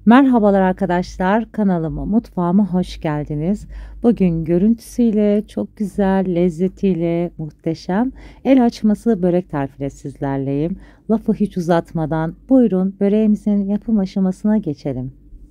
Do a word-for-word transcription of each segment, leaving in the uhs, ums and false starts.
Merhabalar arkadaşlar, kanalıma, mutfağıma hoş geldiniz. Bugün görüntüsüyle, çok güzel, lezzetiyle, muhteşem el açması börek tarifiyle sizlerleyim. Lafı hiç uzatmadan buyurun böreğimizin yapım aşamasına geçelim.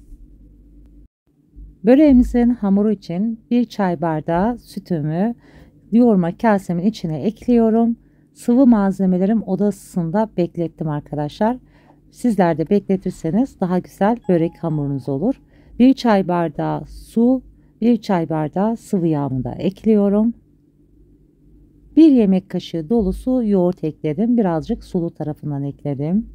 Böreğimizin hamuru için bir çay bardağı sütümü yoğurma kasemin içine ekliyorum. Sıvı malzemelerim oda ısısında beklettim arkadaşlar. Sizler de bekletirseniz daha güzel börek hamurunuz olur. Bir çay bardağı su, bir çay bardağı sıvı yağımı da ekliyorum. Bir yemek kaşığı dolusu yoğurt ekledim. Birazcık sulu tarafından ekledim.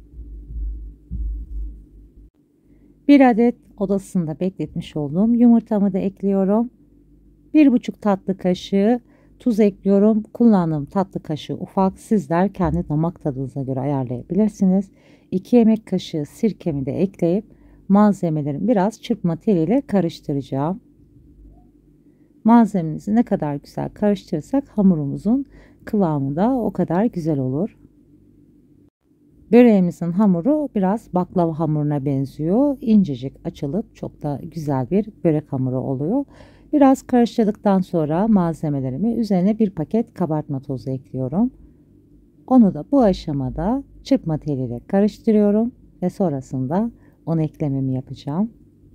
Bir adet odasında bekletmiş olduğum yumurtamı da ekliyorum. Bir buçuk tatlı kaşığı tuz ekliyorum. Kullandığım tatlı kaşığı ufak. Sizler kendi damak tadınıza göre ayarlayabilirsiniz. iki yemek kaşığı sirkemi de ekleyip malzemelerimi biraz çırpma teliyle karıştıracağım. Malzememizi ne kadar güzel karıştırırsak hamurumuzun kıvamı da o kadar güzel olur. Böreğimizin hamuru biraz baklava hamuruna benziyor. İncecik açılıp çok da güzel bir börek hamuru oluyor. Biraz karıştırdıktan sonra malzemelerimi üzerine bir paket kabartma tozu ekliyorum. Onu da bu aşamada çırpma teliyle karıştırıyorum ve sonrasında un eklememi yapacağım.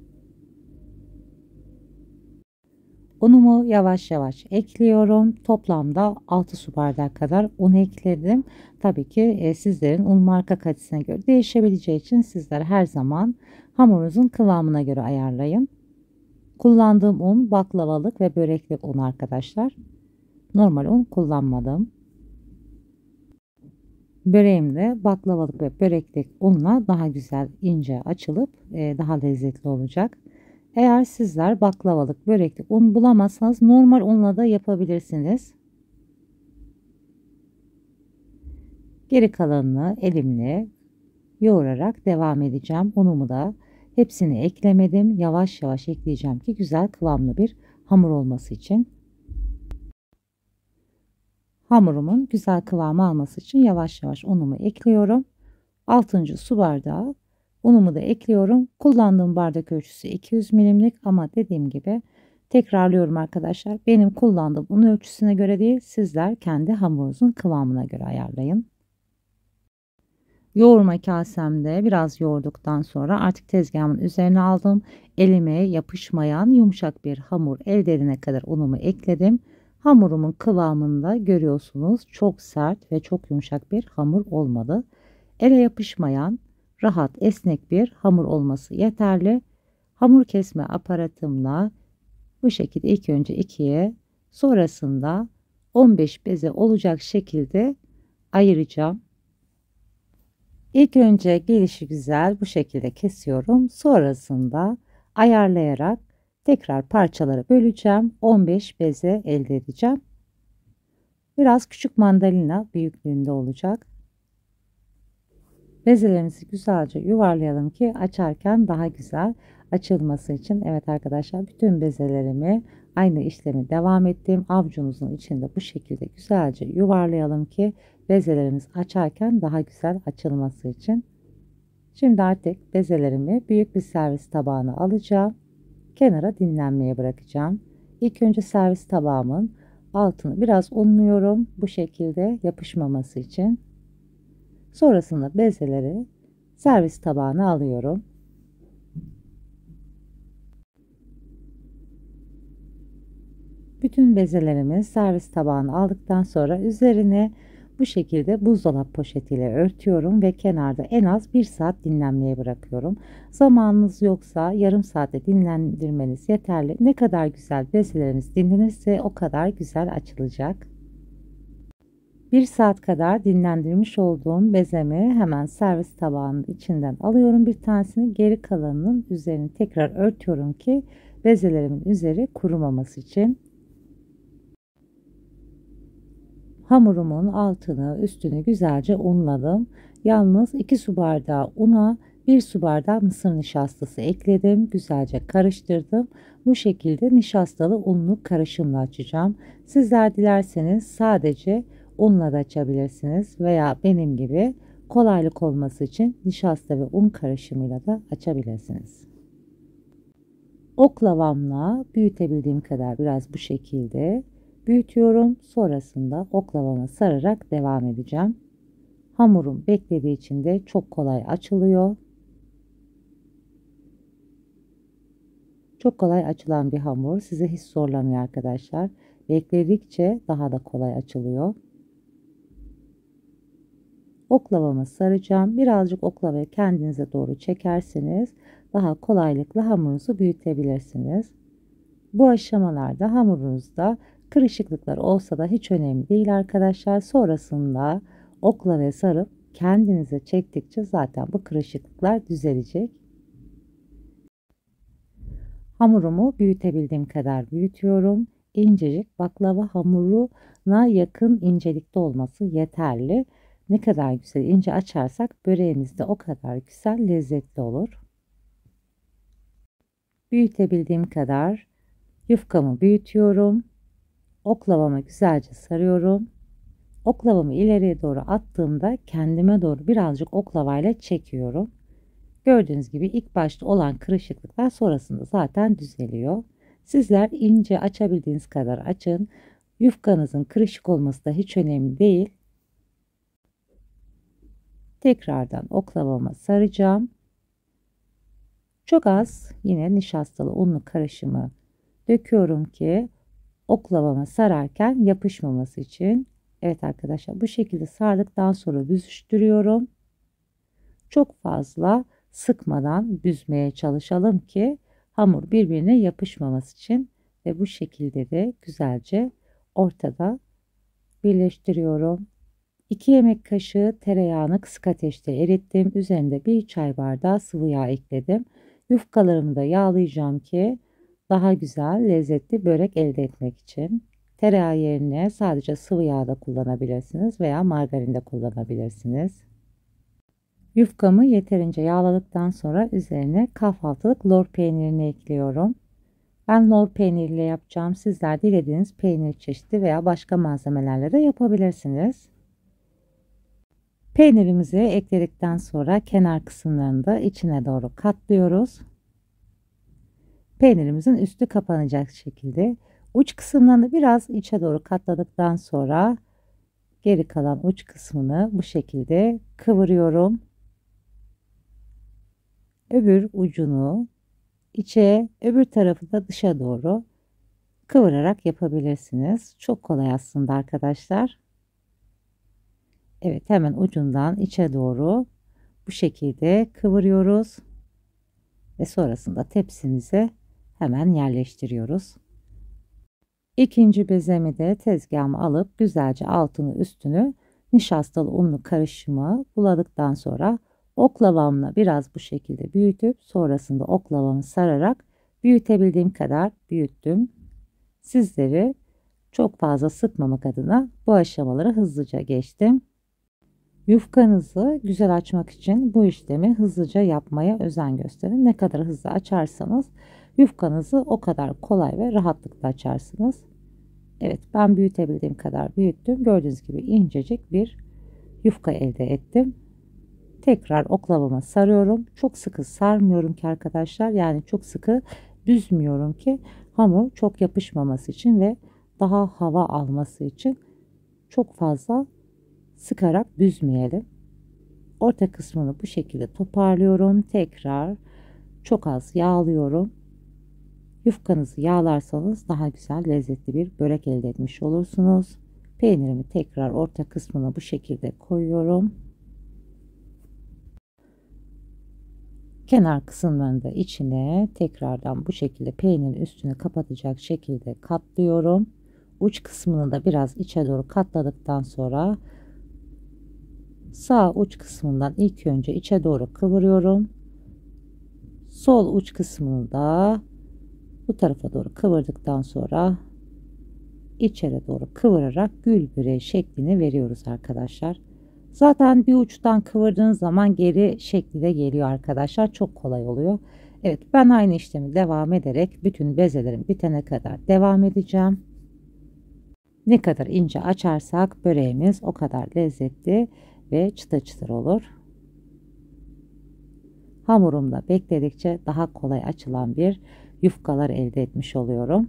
Unumu yavaş yavaş ekliyorum. Toplamda altı su bardağı kadar un ekledim. Tabii ki e, sizlerin un marka kalitesine göre değişebileceği için sizler her zaman hamurunuzun kıvamına göre ayarlayın. Kullandığım un baklavalık ve böreklik un arkadaşlar. Normal un kullanmadım. Böreğim de baklavalık ve böreklik unla daha güzel ince açılıp e, daha lezzetli olacak. Eğer sizler baklavalık, böreklik un bulamazsanız normal unla da yapabilirsiniz. Geri kalanını elimle yoğurarak devam edeceğim. Unumu da hepsini eklemedim. Yavaş yavaş ekleyeceğim ki güzel kıvamlı bir hamur olması için. Hamurumun güzel kıvamı alması için yavaş yavaş unumu ekliyorum. altıncı su bardağı unumu da ekliyorum. Kullandığım bardak ölçüsü iki yüz milimlik ama dediğim gibi tekrarlıyorum arkadaşlar. Benim kullandığım un ölçüsüne göre değil, sizler kendi hamurunuzun kıvamına göre ayarlayın. Yoğurma kasemde biraz yoğurduktan sonra artık tezgahımın üzerine aldım. Elime yapışmayan yumuşak bir hamur elde edene kadar unumu ekledim. Hamurumun kıvamında görüyorsunuz, çok sert ve çok yumuşak bir hamur olmadı. Ele yapışmayan rahat esnek bir hamur olması yeterli. Hamur kesme aparatımla bu şekilde ilk önce ikiye, sonrasında on beş beze olacak şekilde ayıracağım. İlk önce gelişi güzel bu şekilde kesiyorum. Sonrasında ayarlayarak tekrar parçalara böleceğim. on beş beze elde edeceğim. Biraz küçük mandalina büyüklüğünde olacak. Bezelerimizi güzelce yuvarlayalım ki açarken daha güzel açılması için. Evet arkadaşlar, bütün bezelerimi aynı işlemi devam ettim. Avucumuzun içinde bu şekilde güzelce yuvarlayalım ki bezelerimiz açarken daha güzel açılması için. Şimdi artık bezelerimi büyük bir servis tabağına alacağım. Kenara dinlenmeye bırakacağım. İlk önce servis tabağımın altını biraz unluyorum bu şekilde yapışmaması için. Sonrasında bezeleri servis tabağına alıyorum. Bütün bezelerimi servis tabağına aldıktan sonra üzerine bu şekilde buzdolabı poşetiyle örtüyorum ve kenarda en az bir saat dinlenmeye bırakıyorum. Zamanınız yoksa yarım saatte dinlendirmeniz yeterli. Ne kadar güzel bezelerimiz dinlenirse o kadar güzel açılacak. Bir saat kadar dinlendirmiş olduğum bezemi hemen servis tabağının içinden alıyorum bir tanesini. Geri kalanının üzerini tekrar örtüyorum ki bezelerimin üzeri kurumaması için. Hamurumun altını üstünü güzelce unladım. Yalnız iki su bardağı una bir su bardağı mısır nişastası ekledim. Güzelce karıştırdım. Bu şekilde nişastalı unlu karışımla açacağım. Sizler dilerseniz sadece unla da açabilirsiniz veya benim gibi kolaylık olması için nişasta ve un karışımıyla da açabilirsiniz. Oklavamla büyütebildiğim kadar biraz bu şekilde büyütüyorum. Sonrasında oklavama sararak devam edeceğim. Hamurum beklediği için de çok kolay açılıyor. Çok kolay açılan bir hamur. Sizi hiç zorlamıyor arkadaşlar. Bekledikçe daha da kolay açılıyor. Oklavamı saracağım. Birazcık oklavayı kendinize doğru çekerseniz daha kolaylıkla hamurunuzu büyütebilirsiniz. Bu aşamalarda hamurunuzda kırışıklıklar olsa da hiç önemli değil arkadaşlar. Sonrasında oklavaya sarıp kendinize çektikçe zaten bu kırışıklıklar düzelecek. Hamurumu büyütebildiğim kadar büyütüyorum. İncecik baklava hamuruna yakın incelikte olması yeterli. Ne kadar güzel ince açarsak böreğimiz de o kadar güzel lezzetli olur. Büyütebildiğim kadar yufkamı büyütüyorum. Oklavamı güzelce sarıyorum. Oklavamı ileriye doğru attığımda kendime doğru birazcık oklavayla çekiyorum. Gördüğünüz gibi ilk başta olan kırışıklıklar sonrasında zaten düzeliyor. Sizler ince açabildiğiniz kadar açın. Yufkanızın kırışık olması da hiç önemli değil. Tekrardan oklavama saracağım. Çok az yine nişastalı unlu karışımı döküyorum ki oklavama sararken yapışmaması için. Evet arkadaşlar, bu şekilde sardıktan sonra büzüştürüyorum. Çok fazla sıkmadan büzmeye çalışalım ki hamur birbirine yapışmaması için ve bu şekilde de güzelce ortada birleştiriyorum. iki yemek kaşığı tereyağını kısık ateşte erittim. Üzerinde bir çay bardağı sıvı yağ ekledim. Yufkalarımı da yağlayacağım ki daha güzel lezzetli börek elde etmek için. Tereyağı yerine sadece sıvı yağ da kullanabilirsiniz veya margarin de kullanabilirsiniz. Yufkamı yeterince yağladıktan sonra üzerine kahvaltılık lor peynirini ekliyorum. Ben lor peyniriyle yapacağım. Sizler dilediğiniz peynir çeşidi veya başka malzemelerle de yapabilirsiniz. Peynirimizi ekledikten sonra kenar kısımlarını da içine doğru katlıyoruz. Peynirimizin üstü kapanacak şekilde uç kısımlarını biraz içe doğru katladıktan sonra geri kalan uç kısmını bu şekilde kıvırıyorum. Öbür ucunu içe, öbür tarafı da dışa doğru kıvırarak yapabilirsiniz. Çok kolay aslında arkadaşlar. Evet, hemen ucundan içe doğru bu şekilde kıvırıyoruz ve sonrasında tepsimize hemen yerleştiriyoruz. İkinci bezemi de tezgahıma alıp güzelce altını üstünü nişastalı unlu karışımı buladıktan sonra oklavamla biraz bu şekilde büyütüp sonrasında oklavamı sararak büyütebildiğim kadar büyüttüm. Sizleri çok fazla sıkmamak adına bu aşamaları hızlıca geçtim. Yufkanızı güzel açmak için bu işlemi hızlıca yapmaya özen gösterin. Ne kadar hızlı açarsanız yufkanızı o kadar kolay ve rahatlıkla açarsınız. Evet, ben büyütebildiğim kadar büyüttüm. Gördüğünüz gibi incecik bir yufka elde ettim. Tekrar oklavama sarıyorum. Çok sıkı sarmıyorum ki arkadaşlar. Yani çok sıkı büzmüyorum ki hamur çok yapışmaması için ve daha hava alması için çok fazla sıkarak büzmeyelim. Orta kısmını bu şekilde toparlıyorum. Tekrar çok az yağlıyorum. Yufkanızı yağlarsanız daha güzel lezzetli bir börek elde etmiş olursunuz. Peynirimi tekrar orta kısmına bu şekilde koyuyorum. Kenar kısımlarını da içine tekrardan bu şekilde peynirin üstünü kapatacak şekilde katlıyorum. Uç kısmını da biraz içe doğru katladıktan sonra sağ uç kısmından ilk önce içe doğru kıvırıyorum. Sol uç kısmını da bu tarafa doğru kıvırdıktan sonra içeri doğru kıvırarak gül böreği şeklini veriyoruz arkadaşlar. Zaten bir uçtan kıvırdığınız zaman geri şekli de geliyor arkadaşlar. Çok kolay oluyor. Evet, ben aynı işlemi devam ederek bütün bezelerim bitene kadar devam edeceğim. Ne kadar ince açarsak böreğimiz o kadar lezzetli ve çıtır çıtır olur. Hamurumda bekledikçe daha kolay açılan bir yufkalar elde etmiş oluyorum.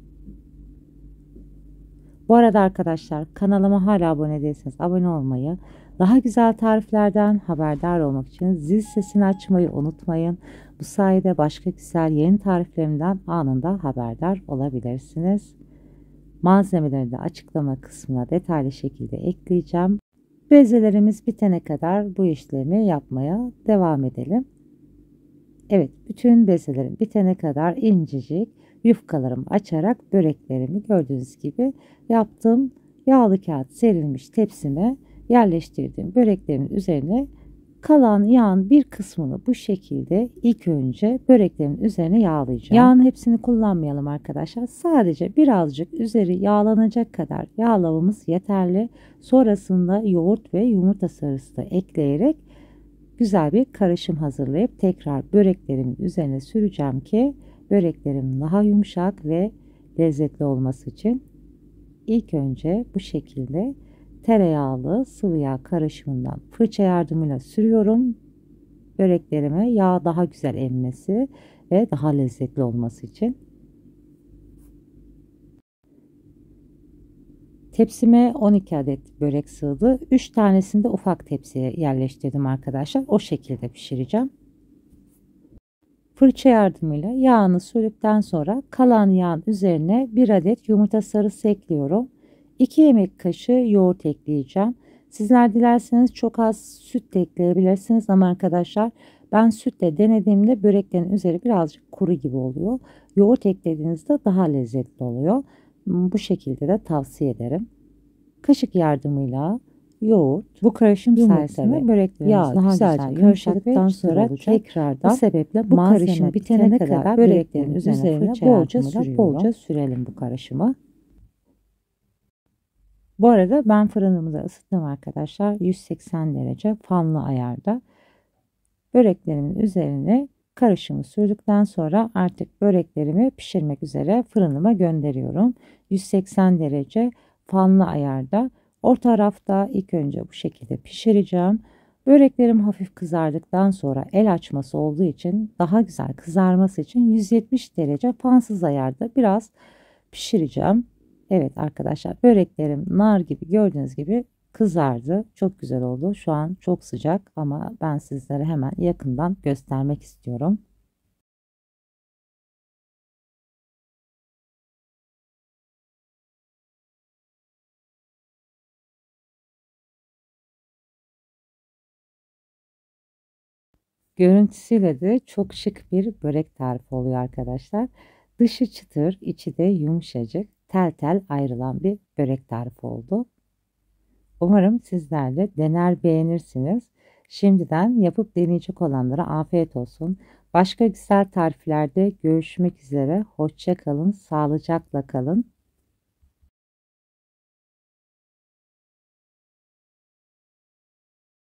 Bu arada arkadaşlar, kanalıma hala abone değilseniz abone olmayı, daha güzel tariflerden haberdar olmak için zil sesini açmayı unutmayın. Bu sayede başka güzel yeni tariflerimden anında haberdar olabilirsiniz. Malzemeleri de açıklama kısmına detaylı şekilde ekleyeceğim. Bezelerimiz bitene kadar bu işlemi yapmaya devam edelim. Evet, bütün bezelerim bitene kadar incecik yufkalarımı açarak böreklerimi gördüğünüz gibi yaptım. Yağlı kağıt serilmiş tepsime yerleştirdim. Böreklerimin üzerine kalan yağın bir kısmını bu şekilde ilk önce böreklerimin üzerine yağlayacağım. Yağın hepsini kullanmayalım arkadaşlar. Sadece birazcık üzeri yağlanacak kadar yağlamamız yeterli. Sonrasında yoğurt ve yumurta sarısı da ekleyerek güzel bir karışım hazırlayıp tekrar böreklerimin üzerine süreceğim ki böreklerim daha yumuşak ve lezzetli olması için ilk önce bu şekilde tereyağlı sıvı yağ karışımından fırça yardımıyla sürüyorum. Böreklerime yağ daha güzel emmesi ve daha lezzetli olması için. Tepsime on iki adet börek sığdı. üç tanesini de ufak tepsiye yerleştirdim arkadaşlar. O şekilde pişireceğim. Fırça yardımıyla yağını sürdükten sonra kalan yağın üzerine bir adet yumurta sarısı ekliyorum. iki yemek kaşığı yoğurt ekleyeceğim. Sizler dilerseniz çok az süt de ekleyebilirsiniz ama arkadaşlar ben sütle denediğimde böreklerin üzeri birazcık kuru gibi oluyor. Yoğurt eklediğinizde daha lezzetli oluyor. Bu şekilde de tavsiye ederim. Kaşık yardımıyla yoğurt, bu karışım sayesinde böreklerimiz daha güzel karıştıktan sonra tekrardan bu sebeple bu karışım bitene kadar böreklerin üzerine bolca sürüyorum. Bolca sürelim bu karışımı. Bu arada ben fırınımı da ısıttım arkadaşlar. yüz seksen derece fanlı ayarda. Böreklerimin üzerine karışımı sürdükten sonra artık böreklerimi pişirmek üzere fırınıma gönderiyorum. yüz seksen derece fanlı ayarda. Orta rafta ilk önce bu şekilde pişireceğim. Böreklerim hafif kızardıktan sonra el açması olduğu için daha güzel kızarması için yüz yetmiş derece fansız ayarda biraz pişireceğim. Evet arkadaşlar, böreklerim nar gibi gördüğünüz gibi kızardı. Çok güzel oldu. Şu an çok sıcak ama ben sizlere hemen yakından göstermek istiyorum. Görüntüsüyle de çok şık bir börek tarifi oluyor arkadaşlar. Dışı çıtır, içi de yumuşacık, tel tel ayrılan bir börek tarifi oldu. Umarım sizler de dener beğenirsiniz. Şimdiden yapıp deneyecek olanlara afiyet olsun. Başka güzel tariflerde görüşmek üzere. Hoşça kalın, sağlıcakla kalın.